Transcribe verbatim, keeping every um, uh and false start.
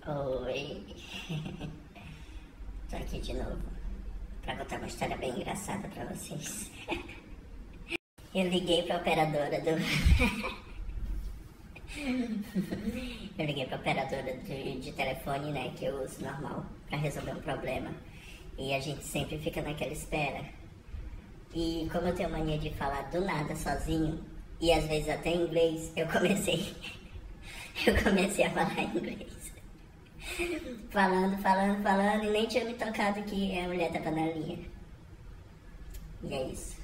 Oi, tô aqui de novo pra contar uma história bem engraçada pra vocês. Eu liguei pra operadora do... Eu liguei pra operadora de, de telefone, né, que eu uso normal, pra resolver um problema. E a gente sempre fica naquela espera. E como eu tenho mania de falar do nada sozinho, e às vezes até em inglês, eu comecei... Eu comecei a falar inglês. Falando, falando, falando, e nem tinha me tocado que a mulher tava na linha. E é isso.